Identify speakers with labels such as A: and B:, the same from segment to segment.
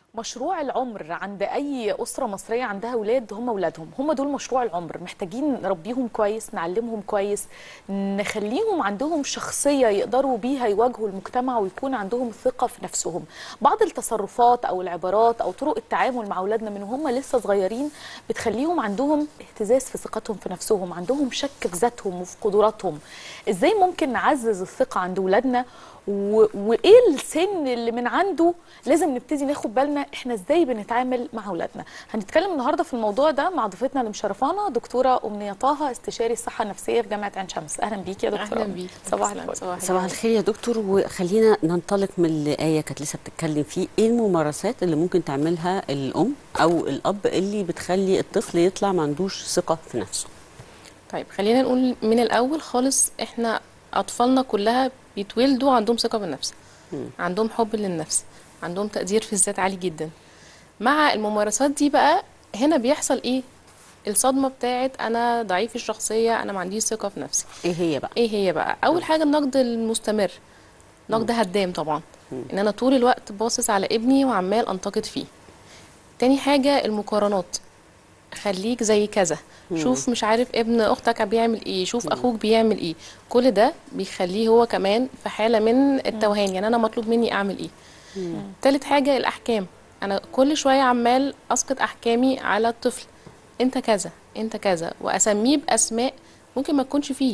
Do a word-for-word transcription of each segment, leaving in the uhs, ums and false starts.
A: مشروع العمر عند اي اسره مصريه عندها اولاد هم اولادهم، هم دول مشروع العمر. محتاجين نربيهم كويس، نعلمهم كويس، نخليهم عندهم شخصيه يقدروا بيها يواجهوا المجتمع ويكون عندهم ثقه في نفسهم. بعض التصرفات او العبارات او طرق التعامل مع اولادنا من هم لسه صغيرين بتخليهم عندهم اهتزاز في ثقتهم في نفسهم، عندهم شك في ذاتهم وفي قدراتهم. ازاي ممكن نعزز الثقه عند اولادنا، و... وايه السن اللي من عنده لازم نبتدي ناخد بالنا احنا ازاي بنتعامل مع اولادنا؟ هنتكلم النهارده في الموضوع ده مع ضيفتنا اللي مشرفانا دكتوره امنيه طه، استشاري الصحه النفسيه في جامعه عين شمس. اهلا بيكي يا دكتوره.
B: اهلا بيكي.
A: صباح الفل.
C: صباح الخير يا دكتور. وخلينا ننطلق من اللي آية كانت لسه بتتكلم فيه. ايه الممارسات اللي ممكن تعملها الام او الاب اللي بتخلي الطفل يطلع ما عندوش ثقه في نفسه؟
B: طيب خلينا نقول من الاول خالص، احنا اطفالنا كلها بيتولدوا عندهم ثقه بالنفس، م. عندهم حب للنفس، عندهم تقدير في الذات عالي جدا. مع الممارسات دي بقى هنا بيحصل ايه؟ الصدمه بتاعت انا ضعيف الشخصيه، انا ما عنديش ثقه في نفسي.
C: ايه هي بقى؟
B: ايه هي بقى؟ اول م. حاجه النقد المستمر، نقد هدام طبعا، م. ان انا طول الوقت باصص على ابني وعمال انتقد فيه. تاني حاجه المقارنات، خليك زي كذا، شوف مش عارف ابن اختك بيعمل ايه، شوف مم. اخوك بيعمل ايه. كل ده بيخليه هو كمان في حاله من التوهان، يعني انا مطلوب مني اعمل ايه. مم. تالت حاجه الاحكام، انا كل شويه عمال اسقط احكامي على الطفل، انت كذا انت كذا، واسميه باسماء ممكن ما تكونش فيه.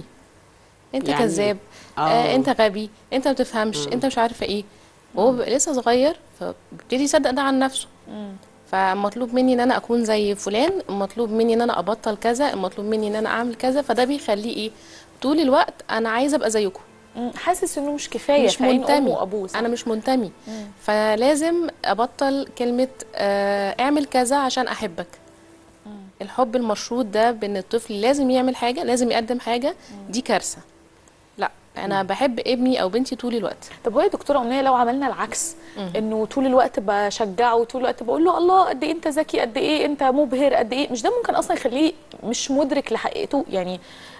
B: انت يعني كذاب، آه انت غبي، انت ما بتفهمش، انت مش عارفه ايه. وهو لسه صغير فبيبتدي يصدق ده عن نفسه. مم. فمطلوب مني ان انا اكون زي فلان، مطلوب مني ان انا ابطل كذا، مطلوب مني ان انا اعمل كذا. فده بيخليه ايه؟ طول الوقت انا عايزه ابقى زيكم،
A: حاسس انه مش كفايه،
B: مش منتمي
A: وأبوه.
B: انا مش منتمي. مم. فلازم ابطل كلمه آه اعمل كذا عشان احبك. مم. الحب المشروط ده بان الطفل لازم يعمل حاجه، لازم يقدم حاجه. مم. دي كارثه. لا انا مم. بحب ابني او بنتي طول الوقت.
A: طب وهي دكتوره امنيه لو عملنا العكس، مم. انه طول الوقت بشجعه وطول الوقت بقول له الله قد ايه انت ذكي، قد ايه انت مبهر، قد ايه، مش ده ممكن اصلا يخليه مش مدرك لحقيقته، يعني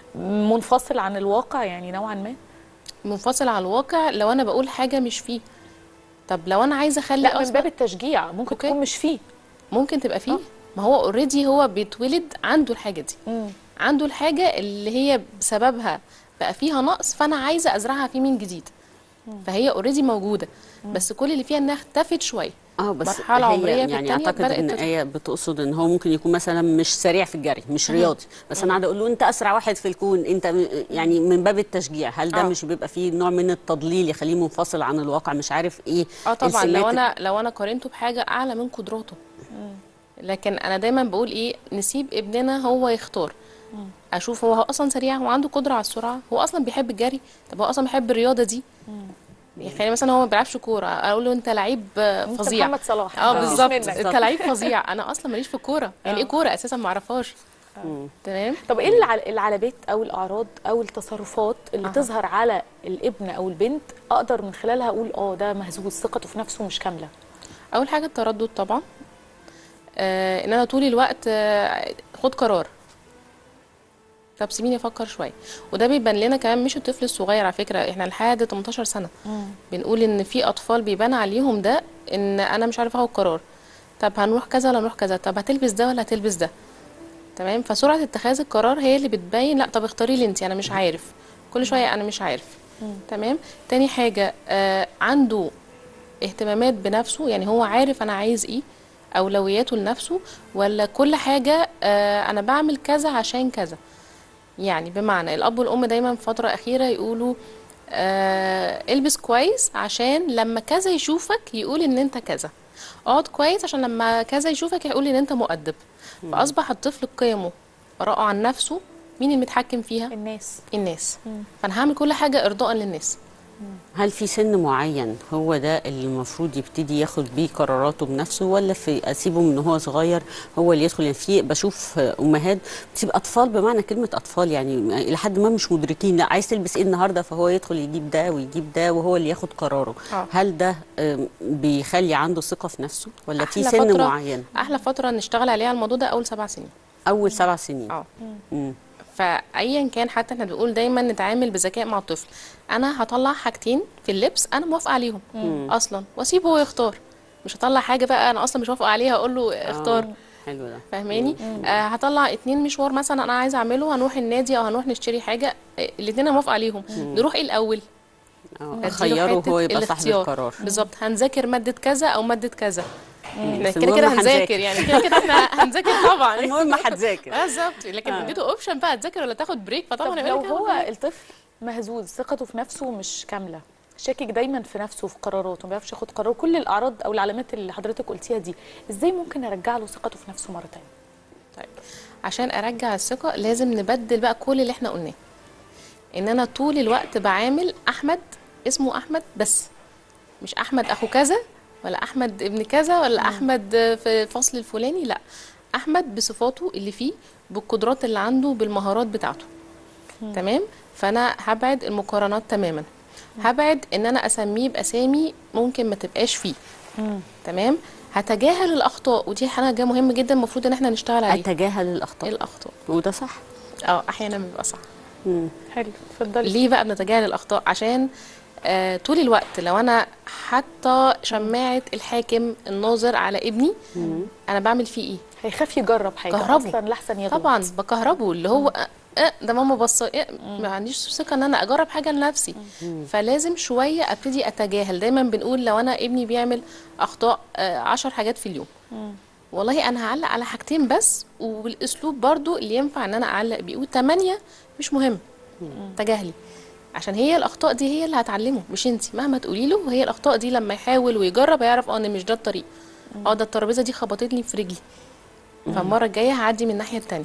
A: منفصل عن الواقع يعني نوعا ما؟
B: منفصل عن الواقع لو انا بقول حاجه مش فيه. طب لو انا عايزه اخلي
A: لا من باب التشجيع ممكن أوكي. تكون مش فيه،
B: ممكن تبقى فيه. أه؟ ما هو اوريدي هو بيتولد عنده الحاجه دي. مم. عنده الحاجه اللي هي بسببها بقى فيها نقص، فانا عايزه ازرعها فيه من جديد. مم. فهي اوريدي موجوده. مم. بس كل اللي فيها انها اختفت شويه.
C: اه بس
B: مرحله عمريه
C: يعني
B: في الثانيه
C: اعتقد ان آية بتقصد ان هو ممكن يكون مثلا مش سريع في الجري، مش مم. رياضي، بس مم. انا قاعده اقول له انت اسرع واحد في الكون، انت يعني من باب التشجيع. هل ده آه. مش بيبقى فيه نوع من التضليل يخليه منفصل عن الواقع، مش عارف ايه؟
B: اه طبعا لو انا لو انا قارنته بحاجه اعلى من قدراته. مم. لكن انا دايما بقول ايه، نسيب ابننا هو يختار. مم. اشوف هو اصلا سريع، هو عنده قدره على السرعه، هو اصلا بيحب الجري، طب هو اصلا بيحب الرياضه دي. مم. يعني مثلا هو ما بيلعبش كوره، اقول له انت لعيب فظيع،
A: انت محمد صلاح.
B: اه بالظبط، انت لعيب فظيع. انا اصلا ماليش في الكوره، يعني ايه كوره اساسا ما اعرفهاش. تمام.
A: طب ايه العلامات او الاعراض او التصرفات اللي أه. تظهر على الابن او البنت اقدر من خلالها اقول اه ده مهزوز، ثقته في نفسه مش كامله؟
B: اول حاجه التردد طبعا، آه ان انا طول الوقت آه خد قرار، طب سيبيني افكر شويه. وده بيبان لنا كمان مش الطفل الصغير، على فكره احنا لحد تمنتاشر سنه مم. بنقول ان في اطفال بيبان عليهم ده، ان انا مش عارفه اخد قرار. طب هنروح كذا ولا نروح كذا، طب هتلبس ده ولا هتلبس ده. تمام. فسرعه اتخاذ القرار هي اللي بتبين لا طب اختاري لي انت، انا مش عارف، كل شويه انا مش عارف. مم. تمام. تاني حاجه آه عنده اهتمامات بنفسه، يعني هو عارف انا عايز ايه، اولوياته لنفسه، ولا كل حاجه آه انا بعمل كذا عشان كذا. يعني بمعنى الاب والام دايما في فتره اخيره يقولوا آه البس كويس عشان لما كذا يشوفك يقول ان انت كذا، اقعد كويس عشان لما كذا يشوفك يقول ان انت مؤدب. مم. فاصبح الطفل قيمه وراءه عن نفسه مين اللي متحكم فيها؟
A: الناس.
B: الناس. مم. فانا هعمل كل حاجه ارضاء للناس.
C: هل في سن معين هو ده اللي المفروض يبتدي ياخد بيه قراراته بنفسه، ولا في اسيبه من هو صغير هو اللي يدخل؟ يعني في بشوف امهات بتسيب اطفال، بمعنى كلمه اطفال يعني لحد ما مش مدركين، لا عايز تلبس ايه النهارده فهو يدخل يجيب ده ويجيب ده وهو اللي ياخد قراره. أوه. هل ده بيخلي عنده ثقه في نفسه، ولا في سن معين؟
B: احلى فتره نشتغل عليها على الموضوع ده اول سبع سنين.
C: اول سبع سنين.
B: اه فايا كان، حتى احنا بنقول دايما نتعامل بذكاء مع الطفل. انا هطلع حاجتين في اللبس انا موافقه عليهم مم. اصلا، واسيبه هو يختار. مش هطلع حاجه بقى انا اصلا مش موافقه عليها اقول له اختار.
C: آه، حلو ده.
B: فاهماني؟ آه هطلع اتنين مشوار مثلا انا عايزه اعمله، هنروح النادي او هنروح نشتري حاجه، آه الاتنين انا موافقه عليهم، نروح ايه الاول؟
C: اه
B: أديله
C: اخيره
B: حتة
C: هو يبقى صاحب
B: الاختيار.
C: القرار.
B: بالظبط، هنذاكر ماده كذا او ماده كذا،
C: بس
B: كده كده
C: المهم
B: هنذاكر يعني، كده كده احنا هنذاكر طبعا.
C: المهم هتذاكر.
B: بالظبط، لكن
C: آه.
B: اديته اوبشن بقى تذاكر ولا تاخد بريك،
A: طب
B: فطبعا
A: لو
B: هيقول لك
A: هو
B: هاخد بريك.
A: الطفل مهزوز، ثقته في نفسه مش كامله، شاكك دايما في نفسه في قراراته، ما بيعرفش ياخد قرار، كل الاعراض او العلامات اللي حضرتك قلتيها دي، ازاي ممكن ارجع له ثقته في نفسه مره ثانيه؟
B: طيب عشان ارجع الثقه لازم نبدل بقى كل اللي احنا قلناه، ان انا طول الوقت بعامل احمد اسمه احمد بس، مش احمد اخو كذا ولا احمد ابن كذا ولا مم. احمد في الفصل الفلاني، لا، احمد بصفاته اللي فيه، بالقدرات اللي عنده، بالمهارات بتاعته. مم. تمام. فانا هبعد المقارنات تماما، مم. هبعد ان انا اسميه باسامي ممكن ما تبقاش فيه. مم. تمام. هتجاهل الاخطاء، ودي حاجه مهمه جدا المفروض ان احنا نشتغل عليها.
C: اتجاهل الاخطاء.
B: الاخطاء
C: وده صح.
B: اه احيانا بيبقى صح.
C: مم.
A: حلو، اتفضلي.
B: ليه بقى بنتجاهل الاخطاء؟ عشان آه طول الوقت لو انا حاطه شماعه الحاكم الناظر على ابني، مم. انا بعمل فيه ايه؟
A: هيخاف يجرب حاجه
B: كهربه.
A: اصلا لحسن يغلط.
B: طبعا بكهربه، اللي هو آه آه ده ماما بص آه ما عنديش ثقه ان انا اجرب حاجه لنفسي. مم. فلازم شويه ابتدي اتجاهل. دايما بنقول لو انا ابني بيعمل اخطاء آه عشر حاجات في اليوم، مم. والله انا هعلق على حاجتين بس، وبالاسلوب برضو اللي ينفع ان انا اعلق بيه، وثمانيه مش مهم. مم. تجاهلي، عشان هي الاخطاء دي هي اللي هتعلمه، مش انت مهما تقولي له. وهي الاخطاء دي لما يحاول ويجرب هيعرف اه ان مش ده الطريق، اه ده الترابيزه دي خبطتني في رجلي، فالمره الجايه هعدي من الناحيه الثانيه.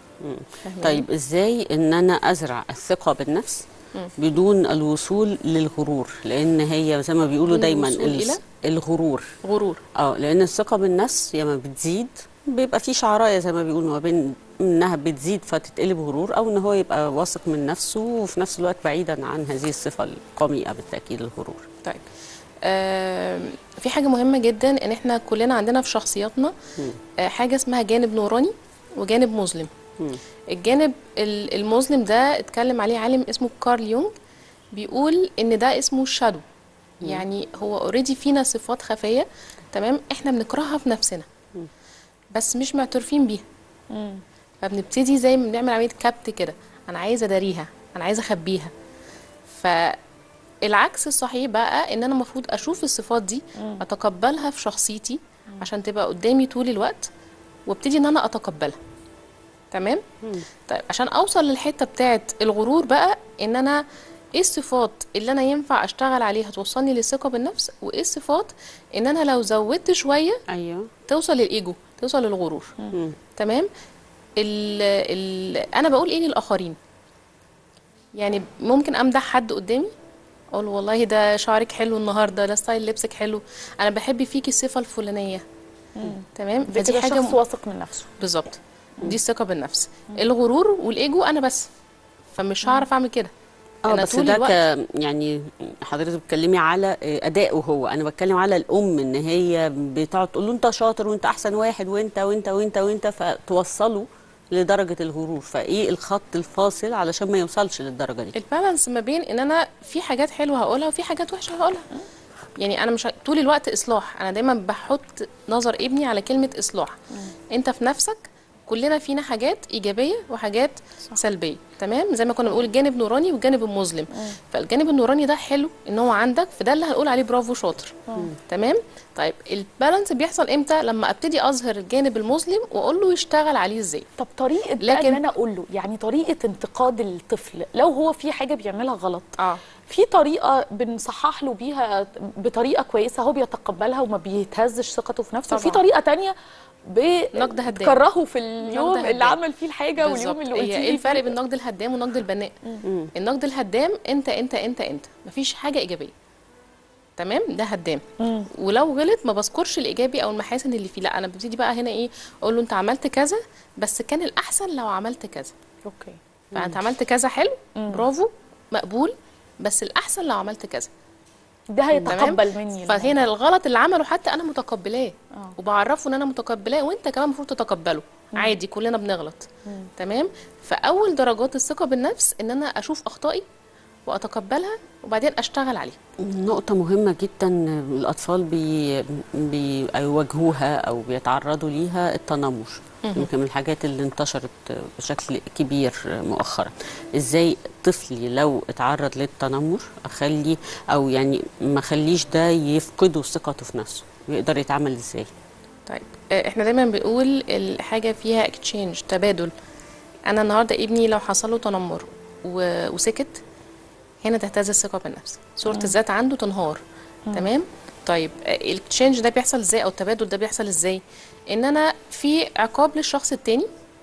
C: طيب ازاي ان انا ازرع الثقه بالنفس مم. بدون الوصول للغرور؟ لان هي زي ما بيقولوا دايما
B: إلى؟
C: الغرور
B: غرور.
C: اه لان الثقه بالنفس لما بتزيد بيبقى في شعرايه زي ما بيقولوا ما بين انها بتزيد فتتقلب غرور، او ان هو يبقى واثق من نفسه وفي نفس الوقت بعيدا عن هذه الصفه القميئه بالتاكيد، الغرور.
B: طيب آه في حاجه مهمه جدا، ان احنا كلنا عندنا في شخصياتنا آه حاجه اسمها جانب نوراني وجانب مظلم. مم. الجانب المظلم ده اتكلم عليه عالم اسمه كارل يونغ، بيقول ان ده اسمه الشادو. مم. يعني هو اوريدي فينا صفات خفيه، تمام، احنا بنكرهها في نفسنا مم. بس مش معترفين بيها. مم. فبنبتدي زي ما بنعمل عمليه كبت كده، انا عايزه اداريها، انا عايزه اخبيها. فالعكس الصحيح بقى ان انا المفروض اشوف الصفات دي، مم. اتقبلها في شخصيتي مم. عشان تبقى قدامي طول الوقت، وابتدي ان انا اتقبلها. تمام. مم. طيب عشان اوصل للحته بتاعت الغرور بقى، ان انا ايه الصفات اللي انا ينفع اشتغل عليها توصلني للثقه بالنفس، وايه الصفات ان انا لو زودت شويه
C: ايوه
B: توصل للايجو، توصل للغرور. مم. تمام. ال ال انا بقول ايه للاخرين؟ يعني ممكن امدح حد قدامي، اقول والله ده شعرك حلو النهارده، ده ستايل لبسك حلو، انا بحب فيكي الصفه الفلانيه. مم. تمام.
A: فدي حاجه شخص واثق من نفسه.
B: بالظبط، دي الثقه بالنفس. مم. الغرور والايجو انا بس، فمش هعرف اعمل كده.
C: اه بس ده ك يعني حضرتك بتتكلمي على ادائه هو، انا بتكلم على الام ان هي بتقعد تقول له انت شاطر وانت احسن واحد وانت وانت وانت وانت فتوصله لدرجه الغرور. فايه الخط الفاصل علشان ما يوصلش للدرجه دي؟
B: البالانس ما بين ان انا في حاجات حلوه هقولها وفي حاجات وحشه هقولها. يعني انا مش طول الوقت اصلاح، انا دايما بحط نظر ابني على كلمه اصلاح. مم. انت في نفسك كلنا فينا حاجات ايجابيه وحاجات صح. سلبيه. تمام. زي ما كنا بنقول الجانب النوراني والجانب المظلم. مم. فالجانب النوراني ده حلو ان هو عندك، فده اللي هنقول عليه برافو شاطر. مم. تمام. طيب البالانس بيحصل امتى؟ لما ابتدي اظهر الجانب المظلم واقول له يشتغل عليه ازاي.
A: طب طريقه لكن ان انا اقول له، يعني طريقه انتقاد الطفل لو هو في حاجه بيعملها غلط، اه في طريقه بنصحح له بيها بطريقه كويسه هو بيتقبلها وما بيتهزش ثقته في نفسه، وفي طريقه ثانيه
B: نقد هدام
A: بكرهه في اليوم اللي عمل فيه الحاجه واليوم اللي قلتيه.
B: ايه الفرق بين النقد الهدام والنقد البناء؟ مم. النقد الهدام انت انت انت انت مفيش حاجه ايجابيه. تمام. ده هدام. مم. ولو غلط ما بذكرش الايجابي او المحاسن اللي فيه، لا انا ببتدي بقى هنا ايه، اقول له انت عملت كذا بس كان الاحسن لو عملت كذا.
A: اوكي.
B: فانت عملت كذا حلو، مم. برافو، مقبول، بس الاحسن لو عملت كذا.
A: ده هيتقبل مني.
B: فهنا الغلط اللي عمله حتى انا متقبلاه، اه وبعرفه ان انا متقبلاه، وانت كمان المفروض تتقبله. مم. عادي، كلنا بنغلط. مم. تمام. فاول درجات الثقه بالنفس ان انا اشوف اخطائي واتقبلها وبعدين اشتغل عليها.
C: نقطة مهمة جدا الأطفال بي بيواجهوها أو بيتعرضوا ليها، التنمر. يمكن من الحاجات اللي انتشرت بشكل كبير مؤخرا. ازاي طفلي لو اتعرض للتنمر اخلي او يعني ما خليش ده يفقده ثقته في نفسه، ويقدر يتعامل ازاي؟
B: طيب احنا دايما بنقول الحاجة فيها اكتشينج، تبادل. انا النهارده ابني لو حصل له تنمر وسكت، هنا تهتز الثقة بالنفس، صورة الذات عنده تنهار. مم. تمام. طيب الاكتشينج ده بيحصل ازاي او التبادل ده بيحصل ازاي؟ ان انا في عقاب للشخص التاني،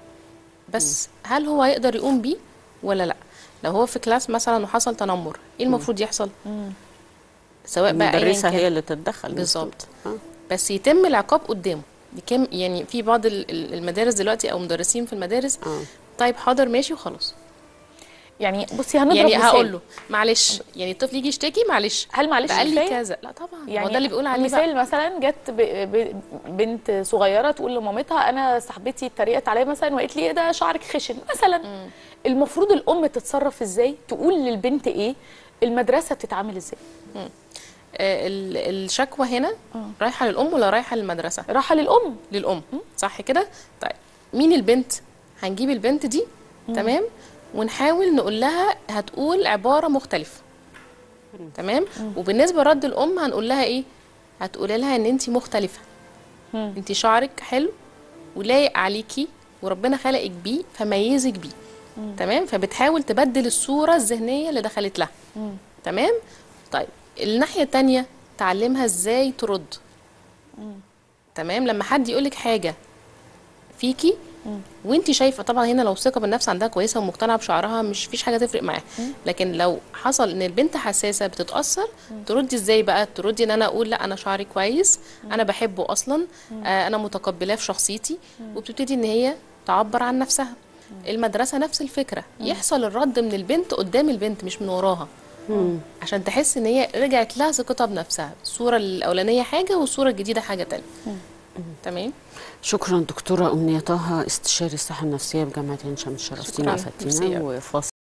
B: بس مم. هل هو هيقدر يقوم بيه ولا لا؟ لو هو في كلاس مثلا وحصل تنمر، ايه المفروض يحصل؟ مم. سواء بقى
C: المدرسة هي اللي تتدخل
B: بالظبط، بس يتم العقاب قدامه. كم يعني في بعض المدارس دلوقتي او مدرسين في المدارس آه. طيب حاضر ماشي وخلاص.
A: يعني بصي هنضرب
B: يعني
A: مثال،
B: هقول له معلش، يعني الطفل يجي يشتكي معلش،
A: هل معلش
B: قال لي كذا؟ لا طبعا،
A: يعني
B: هو ده اللي بيقول عليه.
A: مثال بقى. مثلا جت بنت صغيره تقول لمامتها انا صاحبتي اتريقت عليا مثلا وقالت لي ايه ده شعرك خشن مثلا. مم. المفروض الام تتصرف ازاي؟ تقول للبنت ايه؟ المدرسه بتتعامل ازاي؟ مم.
B: آه الشكوى هنا مم. رايحه للام ولا رايحه للمدرسه؟
A: رايحه للام.
B: للام مم. صح كده. طيب مين البنت؟ هنجيب البنت دي مم. تمام، ونحاول نقول لها هتقول عبارة مختلفة. مم. تمام. مم. وبالنسبة لرد الأم هنقول لها إيه؟ هتقول لها إن أنت مختلفة، مم. أنت شعرك حلو ولايق عليكي وربنا خلقك بيه فميزك بيه. مم. تمام. فبتحاول تبدل الصورة الذهنية اللي دخلت لها. مم. تمام. طيب الناحية التانية تعلمها إزاي ترد. مم. تمام. لما حد يقولك حاجة فيكي وانت شايفه، طبعا هنا لو الثقه بالنفس عندها كويسه ومقتنعه بشعرها مش فيش حاجه تفرق معاها، لكن لو حصل ان البنت حساسه بتتاثر، تردي ازاي بقى؟ تردي ان انا اقول لا انا شعري كويس، انا بحبه اصلا، آه انا متقبلاه في شخصيتي، وبتبتدي ان هي تعبر عن نفسها. المدرسه نفس الفكره، يحصل الرد من البنت قدام البنت مش من وراها، مم. عشان تحس ان هي رجعت لها ثقتها بنفسها. الصوره الاولانيه حاجه والصوره الجديده حاجه تانية. تمام.
C: شكرا دكتورة أمنية طه، استشاري الصحة النفسية بجامعة عين شمس، شرفتينا وافدتينا. وفاصل